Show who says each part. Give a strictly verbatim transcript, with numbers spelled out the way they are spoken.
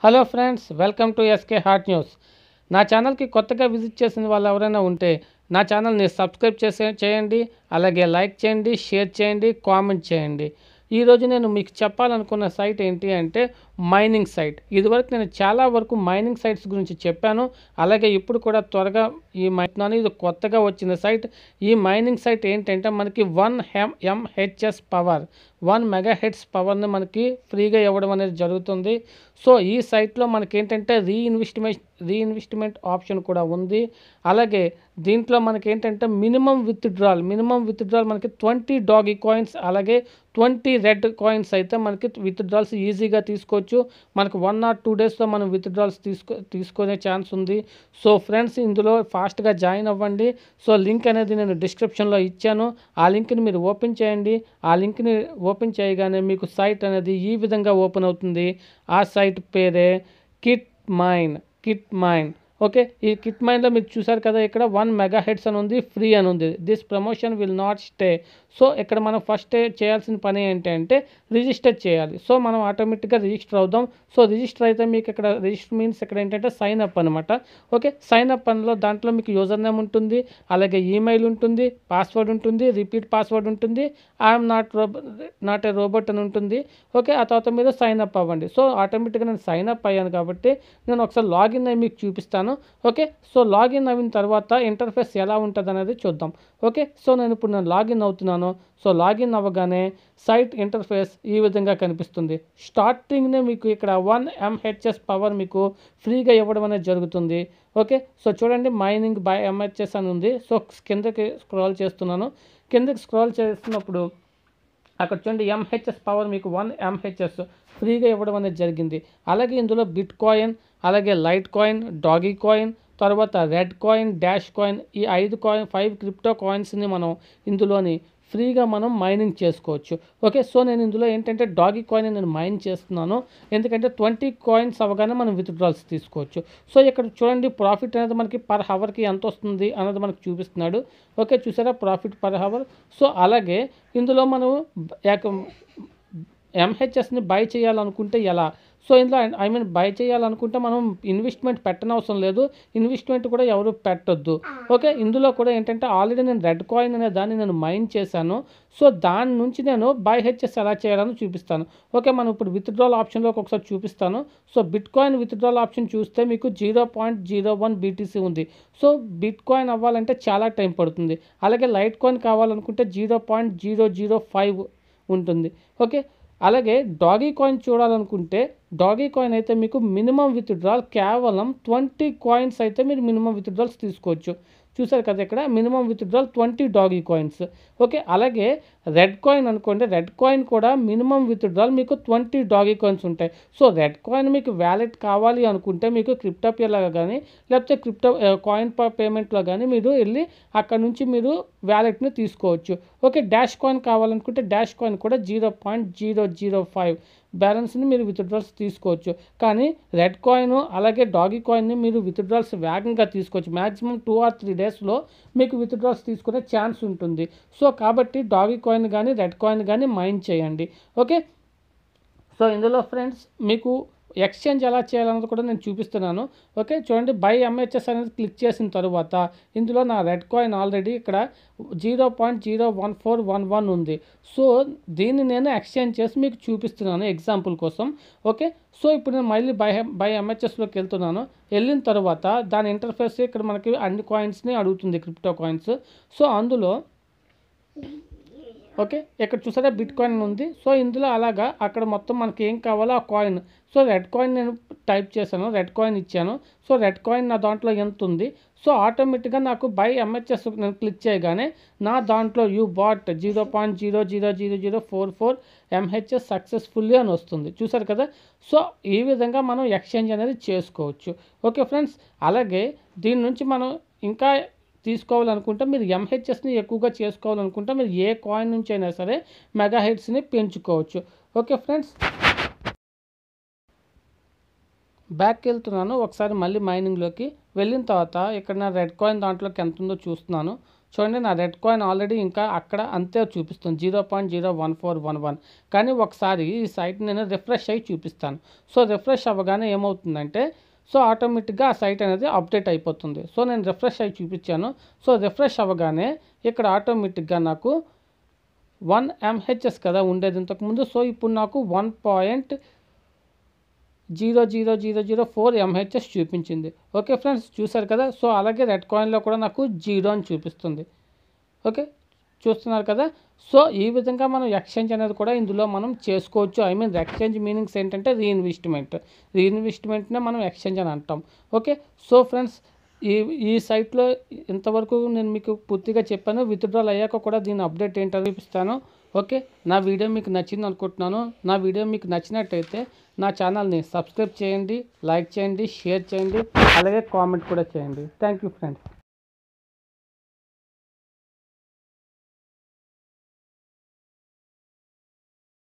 Speaker 1: Hello friends, welcome to SK hot news. నా ఛానల్కి కొత్తగా విజిట్ చేసిన వాళ్ళు ఎవరైనా ఉంటే నా ఛానల్ని సబ్స్క్రైబ్ చేసే చేయండి, అలాగే లైక్ చేయండి, షేర్ చేయండి, కామెంట్ చేయండి. ఈరోజు నేను మీకు చెప్పాలనుకున్న సైట్ ఏంటి అంటే మైనింగ్ సైట్. ఇదివరకు నేను చాలా వరకు మైనింగ్ సైట్స్ గురించి చెప్పాను, అలాగే ఇప్పుడు కూడా త్వరగా ఈ మైట్నాను ఇది కొత్తగా వచ్చిన సైట్. ఈ మైనింగ్ సైట్ ఏంటంటే మనకి one M MHS power one mega heads పవర్ని మనకి ఫ్రీగా ఇవ్వడం అనేది జరుగుతుంది. సో ఈ సైట్లో మనకి ఏంటంటే రీఇన్వెస్ట్మెంట్ రీఇన్వెస్ట్మెంట్ ఆప్షన్ కూడా ఉంది. అలాగే దీంట్లో మనకి ఏంటంటే మినిమం విత్డ్రాల్ మినిమం విత్డ్రాల్ మనకి ట్వంటీ డాగీ కాయిన్స్, అలాగే ట్వంటీ రెడ్ కాయిన్స్ అయితే మనకి విత్డ్రాల్స్ ఈజీగా తీసుకోవచ్చు. మనకు వన్ ఆర్ టూ డేస్లో మనం విత్డ్రాల్స్ తీసుకో తీసుకునే ఛాన్స్ ఉంది. సో ఫ్రెండ్స్, ఇందులో ఫాస్ట్గా జాయిన్ అవ్వండి. సో లింక్ అనేది నేను డిస్క్రిప్షన్లో ఇచ్చాను. ఆ లింక్ని మీరు ఓపెన్ చేయండి. ఆ లింక్ని ఓపెన్ చేయగానే మీకు సైట్ అనేది ఈ విధంగా ఓపెన్ అవుతుంది. ఆ సైట్ పేరే kit mine kit mine okay. ఈ కిట్ మైన్లో మీరు చూసారు కదా, ఇక్కడ వన్ మెగా హెడ్స్ అని ఉంది, ఫ్రీ అని ఉంది. This promotion will not stay. So ఇక్కడ మనం ఫస్ట్ చేయాల్సిన పని ఏంటంటే రిజిస్టర్ చేయాలి. సో మనం ఆటోమేటిక్గా రిజిస్టర్ అవుదాం. సో రిజిస్టర్ అయితే మీకు ఇక్కడ రిజిస్టర్ మీన్స్ ఇక్కడ ఏంటంటే సైన్ అప్ అనమాట. ఓకే, సైన్ అప్ అందులో దాంట్లో మీకు యూజర్ నేమ్ ఉంటుంది, అలాగే ఈమెయిల్ ఉంటుంది, పాస్వర్డ్ ఉంటుంది, రిపీట్ పాస్వర్డ్ ఉంటుంది, I'm not robot not a robot అని ఉంటుంది. ఓకే, ఆ తర్వాత మీరు సైన్ అప్ అవ్వండి. సో ఆటోమేటిక్గా నేను సైన్ అప్ అయ్యాను కాబట్టి నేను ఒకసారి లాగిన్ అయ్యి మీకు చూపిస్తాను. ఓకే, సో లాగిన్ అయిన తర్వాత ఇంటర్ఫేస్ ఎలా ఉంటుంది అనేది చూద్దాం. ఓకే, సో నేను ఇప్పుడు నేను లాగిన్ అవుతున్నాను. సో లాగిన్ అవ్వగానే సైట్ ఇంటర్ఫేస్ ఈ విధంగా కనిపిస్తుంది. స్టార్టింగ్నే మీకు ఇక్కడ వన్ ఎంహెచ్ఎస్ పవర్ మీకు ఫ్రీగా ఇవ్వడం అనేది జరుగుతుంది. ఓకే, సో చూడండి, మైనింగ్ బై ఎంహెచ్ఎస్ అని ఉంది. సో కిందకి స్క్రోల్ చేస్తున్నాను. కిందకి స్క్రోల్ చేస్తున్నప్పుడు అక్కడ చూడండి, ఎంహెచ్ఎస్ పవర్ మీకు వన్ ఎంహెచ్ఎస్ ఫ్రీగా ఇవ్వడం అనేది జరిగింది. అలాగే ఇందులో బిట్ కాయిన్, అలాగే లైట్ కాయిన్, డాగీ కాయిన్, తర్వాత రెడ్ కాయిన్, డాష్ కాయిన్, ఈ ఐదు కాయిన్ ఫైవ్ క్రిప్టో కాయిన్స్ని మనం ఇందులోని ఫ్రీగా మనం మైనింగ్ చేసుకోవచ్చు. ఓకే, సో నేను ఇందులో ఏంటంటే డాగీ కాయిన్ నేను మైన్ చేస్తున్నాను, ఎందుకంటే ట్వంటీ కాయిన్స్ అవగానే మనం విత్డ్రాల్స్ తీసుకోవచ్చు. సో ఇక్కడ చూడండి, ప్రాఫిట్ అనేది మనకి పర్ హవర్కి ఎంత వస్తుంది అన్నది మనకు చూపిస్తున్నాడు. ఓకే, చూసారా, ప్రాఫిట్ పర్ హవర్. సో అలాగే ఇందులో మనం ఎంహెచ్ఎస్ని బై చేయాలనుకుంటే ఎలా? సో ఇందులో ఐ మీన్ బై చేయాలనుకుంటే మనం ఇన్వెస్ట్మెంట్ పెట్టనవసరం లేదు, ఇన్వెస్ట్మెంట్ కూడా ఎవరు పెట్టొద్దు. ఓకే, ఇందులో కూడా ఏంటంటే ఆల్రెడీ నేను రెడ్ కాయిన్ అనే దాన్ని నేను మైన్ చేశాను. సో దాని నుంచి నేను బై హెచ్ఎస్ ఎలా చేయాలని చూపిస్తాను. ఓకే, మనం ఇప్పుడు విత్డ్రాల్ ఆప్షన్లోకి ఒకసారి చూపిస్తాను. So bitcoin withdrawal option చూస్తే మీకు zero point zero one BTC ఉంది. సో బిట్ కాయిన్ అవ్వాలంటే చాలా టైం పడుతుంది. అలాగే లైట్ కాయిన్ కావాలనుకుంటే zero point zero zero five ఉంటుంది. ఓకే, అలాగే డాగీ కాయిన్ చూడాలనుకుంటే డాగీ కాయిన్ అయితే మీకు మినిమం విత్డ్రాల్ కేవలం ట్వంటీ కాయిన్స్ అయితే మీరు మినిమం విత్డ్రాల్స్ తీసుకోవచ్చు. చూసారు కదా, ఇక్కడ minimum withdrawal twenty doggy coins. Okay, అలాగే రెడ్ కాయిన్ అనుకోండి, రెడ్ కాయిన్ కూడా మినిమం విత్డ్రాల్ మీకు ట్వంటీ డాగీ కాయిన్స్ ఉంటాయి. సో రెడ్ కాయిన్ మీకు వ్యాలెట్ కావాలి అనుకుంటే మీకు క్రిప్టోపియలాగా కానీ లేకపోతే క్రిప్టో కాయిన్ పేమెంట్లో కానీ మీరు వెళ్ళి అక్కడ నుంచి మీరు వ్యాలెట్ని తీసుకోవచ్చు. ఓకే, డాష్ కాయిన్ కావాలనుకుంటే డాష్ కాయిన్ కూడా zero point zero zero five బ్యాలెన్స్ని మీరు విత్డ్రాల్స్ తీసుకోవచ్చు. కానీ రెడ్ కాయిన్ అలాగే డాగీ కాయిన్ని మీరు విత్డ్రాల్స్ వేగంగా తీసుకోవచ్చు. మ్యాక్సిమం టూ ఆర్ త్రీ డేస్లో మీకు విత్డ్రాల్స్ తీసుకునే ఛాన్స్ ఉంటుంది. సో కాబట్టి డాగీ కాయిన్ కానీ రెడ్ కాయిన్ కానీ మైన్ చేయండి. ఓకే, సో ఇందులో ఫ్రెండ్స్ మీకు ఎక్స్చేంజ్ ఎలా చేయాలన్నది కూడా నేను చూపిస్తున్నాను. ఓకే, చూడండి, బై ఎంహెచ్ఎస్ అనేది క్లిక్ చేసిన తర్వాత ఇందులో నా రెడ్ కాయిన్ ఆల్రెడీ ఇక్కడ zero point zero one four one one ఉంది. సో దీన్ని నేను ఎక్స్చేంజ్ చేసి మీకు చూపిస్తున్నాను ఎగ్జాంపుల్ కోసం. ఓకే, సో ఇప్పుడు నేను మళ్ళీ బై బై ఎంహెచ్ఎస్లోకి వెళ్తున్నాను. వెళ్ళిన తర్వాత దాని ఇంటర్ఫేస్ ఇక్కడ మనకి అన్ని కాయిన్స్ని అడుగుతుంది, క్రిప్టో కాయిన్స్. సో అందులో ఓకే, ఇక్కడ చూసారా బిట్ కాయిన్ ఉంది. సో ఇందులో అలాగా అక్కడ మొత్తం మనకి ఏం కావాలో ఆ కాయిన్. సో రెడ్ కాయిన్ నేను టైప్ చేశాను, రెడ్ కాయిన్ ఇచ్చాను. సో రెడ్ కాయిన్ నా దాంట్లో ఎంత ఉంది. సో ఆటోమేటిక్గా నాకు బై ఎంహెచ్ఎస్ నేను క్లిక్ చేయగానే నా దాంట్లో you bought zero point zero zero zero zero four four MHS successfully అని వస్తుంది. చూసారు కదా, సో ఈ విధంగా మనం ఎక్స్చేంజ్ అనేది చేసుకోవచ్చు. ఓకే ఫ్రెండ్స్, అలాగే దీని నుంచి మనం ఇంకా తీసుకోవాలనుకుంటే మీరు ఎంహెచ్ఎస్ని ఎక్కువగా చేసుకోవాలనుకుంటే మీరు ఏ కాయిన్ నుంచి అయినా సరే మెగా హెడ్స్ని పెంచుకోవచ్చు. ఓకే ఫ్రెండ్స్, బ్యాక్కి వెళ్తున్నాను. ఒకసారి మళ్ళీ మైనింగ్లోకి వెళ్ళిన తర్వాత ఇక్కడ నా రెడ్ కాయిన్ దాంట్లోకి ఎంత ఉందో చూస్తున్నాను. చూడండి నా రెడ్ కాయిన్ ఆల్రెడీ ఇంకా అక్కడ అంతే చూపిస్తుంది zero point zero one four one one. కానీ ఒకసారి ఈ సైట్ నేను రిఫ్రెష్ అయ్యి చూపిస్తాను. సో రిఫ్రెష్ అవ్వగానే ఏమవుతుందంటే సో ఆటోమేటిక్గా ఆ సైట్ అనేది అప్డేట్ అయిపోతుంది. సో నేను రిఫ్రెష్ అయ్యి చూపించాను. సో రిఫ్రెష్ అవ్వగానే ఇక్కడ ఆటోమేటిక్గా నాకు వన్ ఎంహెచ్ఎస్ కదా ఉండేది ఇంతకుముందు. సో ఇప్పుడు నాకు one point zero zero zero zero four MHS చూపించింది. ఓకే ఫ్రెండ్స్, చూసారు కదా. సో అలాగే రెడ్ కాయిన్లో కూడా నాకు జీరో అని చూపిస్తుంది. ఓకే, చూస్తున్నారు కదా. సో ఈ విధంగా మనం ఎక్స్చేంజ్ అనేది కూడా ఇందులో మనం చేసుకోవచ్చు. ఐ మీన్ ఎక్స్చేంజ్ మీనింగ్స్ ఏంటంటే రీఇన్వెస్ట్మెంట్. రీఇన్వెస్ట్మెంట్నే మనం ఎక్స్చేంజ్ అని అంటాం. ఓకే, సో ఫ్రెండ్స్ ఈ ఈ సైట్లో ఇంతవరకు నేను మీకు పూర్తిగా చెప్పాను. విత్డ్రాల్ అయ్యాక కూడా దీని అప్డేట్ ఏంటో చూపిస్తాను. ఓకే, నా వీడియో మీకు నచ్చింది అనుకుంటున్నాను. నా వీడియో మీకు నచ్చినట్టయితే నా ఛానల్ని సబ్స్క్రైబ్ చేయండి, లైక్ చేయండి, షేర్ చేయండి, అలాగే కామెంట్ కూడా చేయండి. Thank you friends.